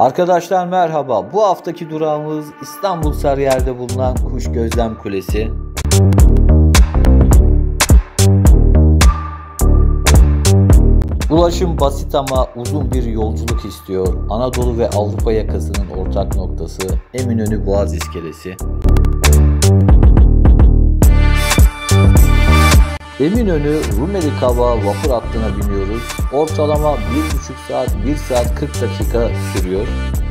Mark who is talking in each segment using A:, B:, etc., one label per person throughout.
A: Arkadaşlar merhaba. Bu haftaki durağımız İstanbul Sarıyer'de bulunan Kuş Gözlem Kulesi. Ulaşım basit ama uzun bir yolculuk istiyor. Anadolu ve Avrupa yakasının ortak noktası Eminönü Boğaz İskelesi. Eminönü Rumeli Kavağı vapur hattına biniyoruz. Ortalama 1,5 saat, 1 saat 40 dakika sürüyor.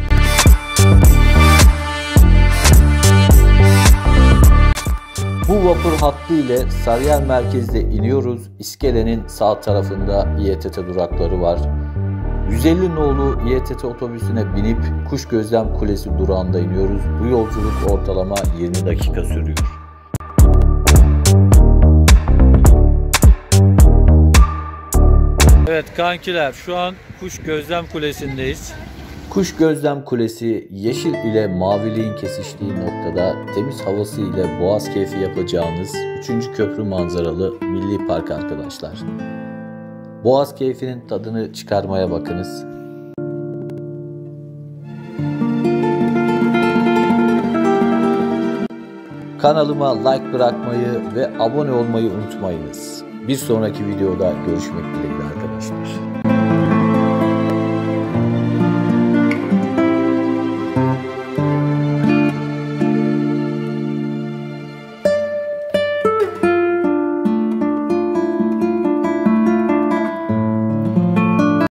A: Bu vapur hattı ile Sarıyer merkezde iniyoruz. İskelenin sağ tarafında İETT durakları var. 150 nolu İETT otobüsüne binip Kuş Gözlem Kulesi durağında iniyoruz. Bu yolculuk ortalama 20 dakika sürüyor.
B: Evet kankiler, şu an Kuş Gözlem Kulesi'ndeyiz.
A: Kuş Gözlem Kulesi yeşil ile maviliğin kesiştiği noktada temiz havası ile boğaz keyfi yapacağınız 3. köprü manzaralı milli park arkadaşlar. Boğaz keyfinin tadını çıkarmaya bakınız. Kanalıma like bırakmayı ve abone olmayı unutmayınız. Bir sonraki videoda görüşmek dileğiyle arkadaşlar.